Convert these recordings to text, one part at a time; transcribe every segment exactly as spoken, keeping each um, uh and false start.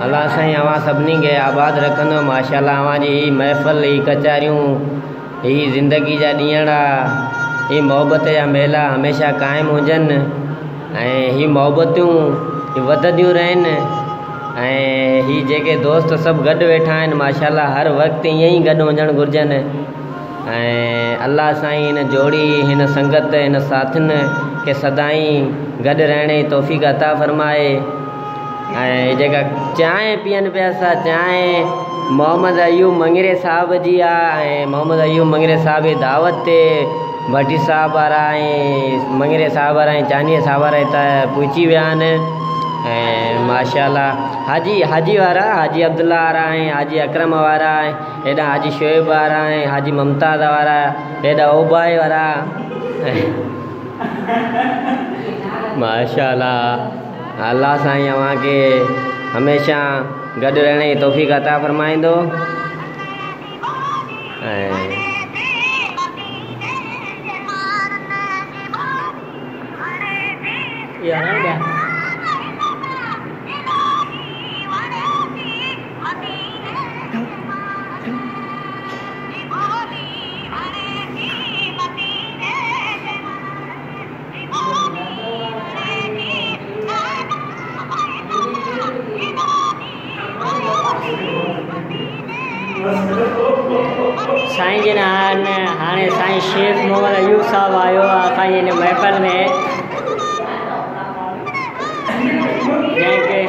अल्लाह साईं अवां सभिनी खे आबाद रखंदो। माशाल्लाह अवां जी ही महफ़िल, ही कचारियूं, ही ज़िंदगी जा ॾींहंड़ा, ही मोहबत जा मेला हमेशह क़ाइमु हुजनि ऐं ही मोहबतूं वधंदियूं रहनि ऐं ही जेके दोस्त सभु गॾु वेठा आहिनि माशाल्लाह हर वक़्तु ईअं ई गॾु हुजणु घुरिजनि ऐं अल्लाह साईं हिन जोड़ी, हिन संगत, हिन साथियुनि खे सदाईं गॾु रहण जी तौफ़ीक़ अता फ़रमाए। ऐं जेका चांहि पीअनि पिया असां चांहि मोहम्मद अयूब मंगरे साहिब जी आहे ऐं मोहम्मद अयूब मंगरे साहिब जी दावत ते भट्टी साहिब वारा ऐं मंगरे साहिब वारा ऐं चांदीअ साहिब वारा हितां पहुची विया आहिनि ऐं माशाल्लाह हाजी हाजी वारा हाजी अब्दुल्ला वारा ऐं हाजी अकरम वारा हेॾा हाजी शोएब वारा ऐं हाजी मुमताज़ वारा हेॾा ओबाए वारा माशाल्लाह। अल्लाह साईं अव्हां खे हमेशह गॾु रहण जी तौफ़ीक़ अता फ़रमाईंदो ऐं साईं जिन हाणे हाणे साईं शेख मोहम्मद अयूब साहिबु आयो आहे असांजी हिन महफ़िल में जंहिंखे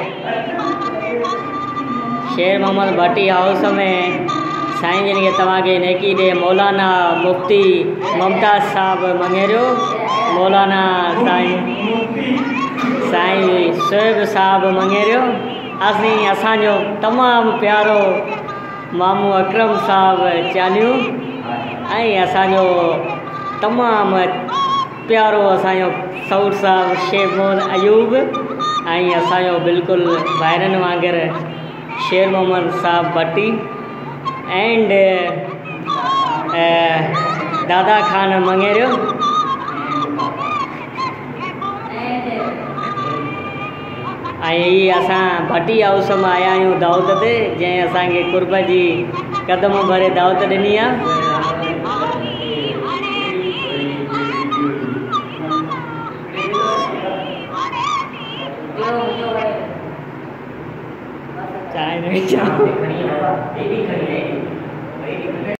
शेर मोहम्मद भट्टी हाउस में साईं जिन खे तव्हांखे नेकी ॾे मौलाना मुफ्ती मुमताज़ साहिबु मंगेरियो, मौलाना साईं साईं शोएब साहिबु मंगेरियो, असीं असांजो तमामु प्यारो मामू अकरम साहिबु चालियूं ऐं असांजो तमामु प्यारो असांजो सऊर साहिबु शेख मोहम्मद अयूब ऐं असांजो बिल्कुलु ॿाहिरनि वांगुरु शेर मोहम्मद साहिबु भट्टी एंड दादा खान मंगेरियो ऐं हीअ असां भट्टी हाउस मां आया आहियूं दावत ते, जंहिं असांखे कुर्ब जी कदम भरे दावत ॾिनी आहे। चांहि